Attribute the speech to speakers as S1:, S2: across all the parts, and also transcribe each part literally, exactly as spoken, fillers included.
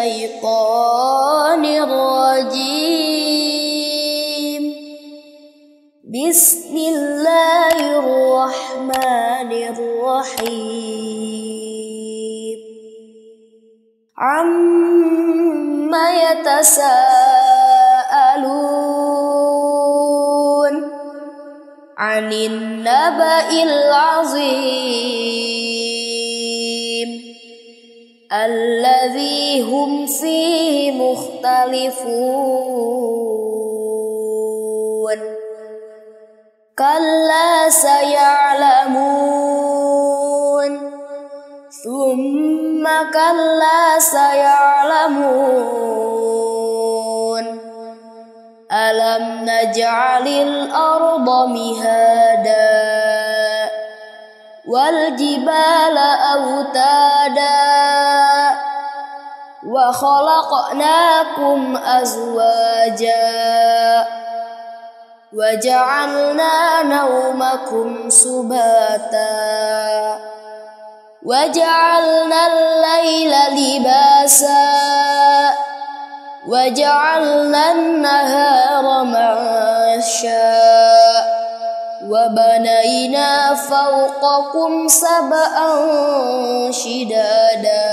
S1: الشيطان الرجيم. بسم الله الرحمن الرحيم. عما يتساءلون عن النبأ العظيم الذي هم فيه مختلفون. كلا سيعلمون ثم كلا سيعلمون ألم نجعل الأرض مهادا والجبال أوتادا وخلقناكم أزواجا وجعلنا نومكم سباتا وجعلنا الليل لباسا وجعلنا النهار معاشا وبنينا فوقكم سبعا شدادا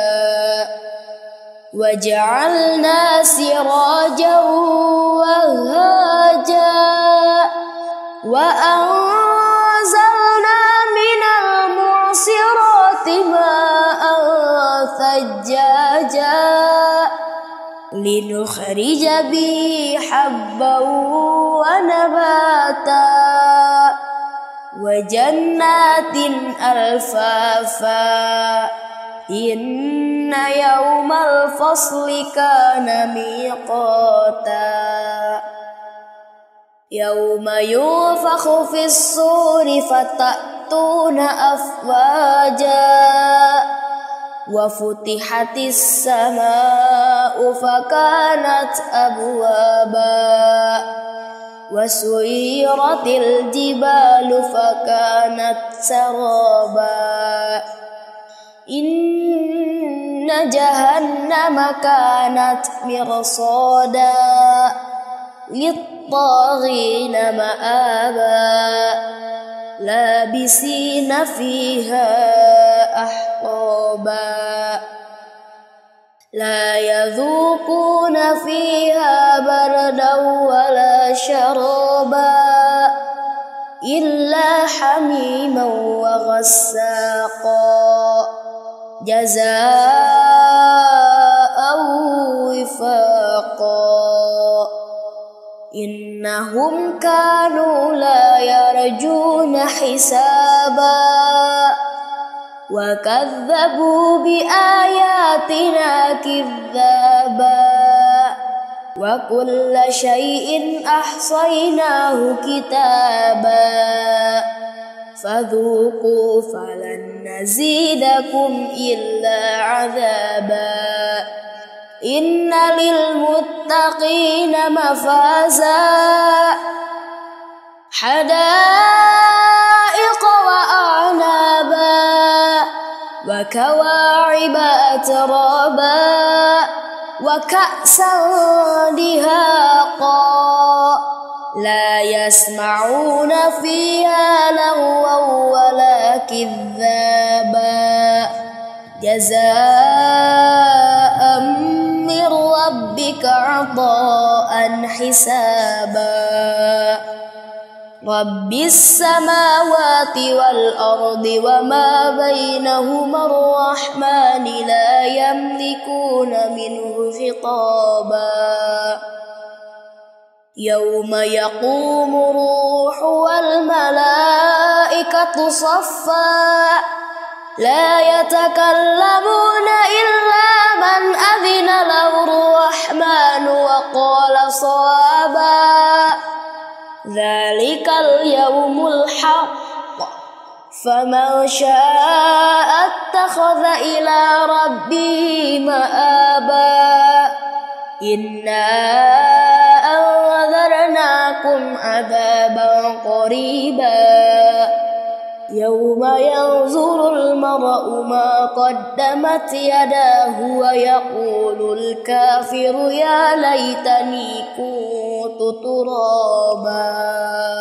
S1: وجعلنا سراجا وهاجا وأنزلنا من المعصرات ماء ثجاجا لنخرج به حبا ونباتا وجنات ألفافا إن يوم الفصل كان ميقاتا يوم ينفخ في الصور فتأتون أفواجا وفتحت السماء فكانت أبوابا وسيرت الجبال فكانت سرابا إن جهنم كانت مرصادا للطاغين مآبا لابسين فيها أحقابا لا يذوقون فيها بردا ولا شرابا إلا حميما وغساقا جزاء وفاقا إنهم كانوا لا يرجون حسابا وكذبوا بآياتنا كذابا وكل شيء أحصيناه كتابا فذوقوا فلن نزيدكم إلا عذابا إن للمتقين مفازا حدائق وأعنابا وكواعب أترابا وكأسا دهاقا لا يسمعون فيها لغوا ولا كذابا جزاء من ربك عطاء حسابا رب السماوات والأرض وما بينهما الرحمن لا يملكون منه خطابا يوم يقوم الروح والملائكة صفا لا يتكلمون إلا من أذن له الرحمن وقال صوابا ذلك اليوم الحق فمن شاء اتخذ إلى ربه مآبا إنا أنذرناكم عذابا قريبا يوم ينظر المرء يقرأ ما قدمت يداه ويقول الكافر يا ليتني كنت ترابا